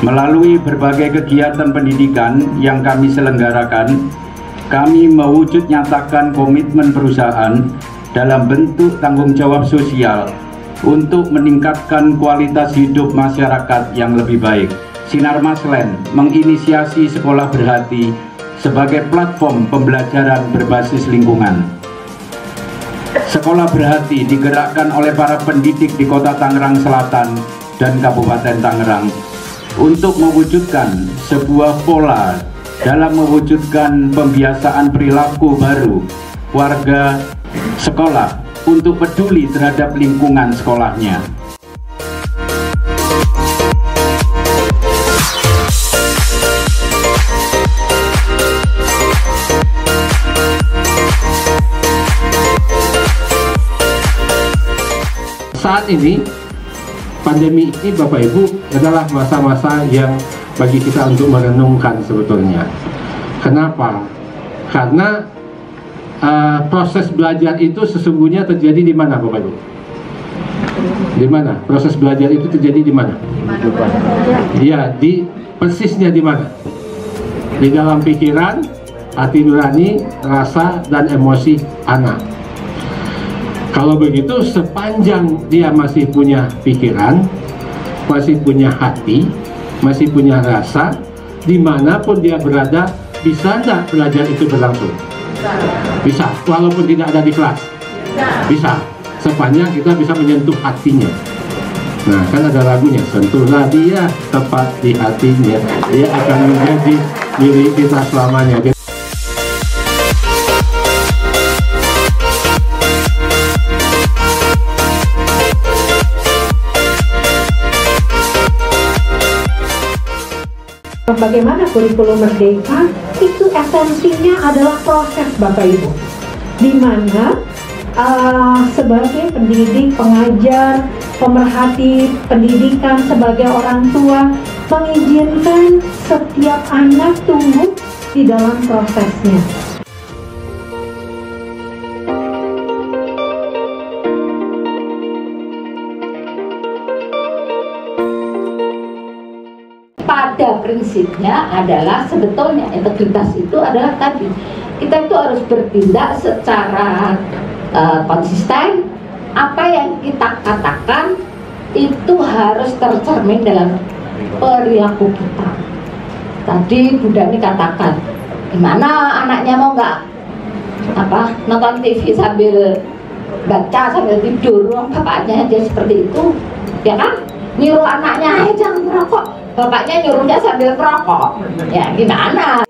Melalui berbagai kegiatan pendidikan yang kami selenggarakan, kami mewujud nyatakan komitmen perusahaan dalam bentuk tanggung jawab sosial untuk meningkatkan kualitas hidup masyarakat yang lebih baik. Sinar Maslen menginisiasi Sekolah Berhati sebagai platform pembelajaran berbasis lingkungan. Sekolah Berhati digerakkan oleh para pendidik di Kota Tangerang Selatan dan Kabupaten Tangerang untuk mewujudkan sebuah pola dalam mewujudkan pembiasaan perilaku baru warga sekolah untuk peduli terhadap lingkungan sekolahnya. Saat ini pandemi ini Bapak Ibu adalah masa-masa yang bagi kita untuk merenungkan sebetulnya. Kenapa? Karena proses belajar itu sesungguhnya terjadi di mana Bapak Ibu? Di mana? Proses belajar itu terjadi di mana? Iya, di persisnya di mana? Di dalam pikiran, hati nurani, rasa dan emosi anak. Kalau begitu, sepanjang dia masih punya pikiran, masih punya hati, masih punya rasa, dimanapun dia berada, bisa nggak belajar itu berlangsung? Bisa, walaupun tidak ada di kelas. Bisa, sepanjang kita bisa menyentuh hatinya. Nah, kan ada lagunya, sentuhlah dia tepat di hatinya, dia akan menjadi milik kita selamanya. Bagaimana kurikulum merdeka itu esensinya adalah proses Bapak Ibu, di mana sebagai pendidik, pengajar, pemerhati pendidikan, sebagai orang tua mengizinkan setiap anak tumbuh di dalam prosesnya. Pada prinsipnya adalah sebetulnya integritas itu adalah tadi kita itu harus bertindak secara konsisten. Apa yang kita katakan itu harus tercermin dalam perilaku kita. Tadi Bu Dani katakan, gimana anaknya mau nggak nonton TV sambil baca sambil tidur, bapaknya aja seperti itu, ya kan? Nyuruh anaknya jangan merokok, bapaknya nyuruhnya sambil merokok, ya gimana?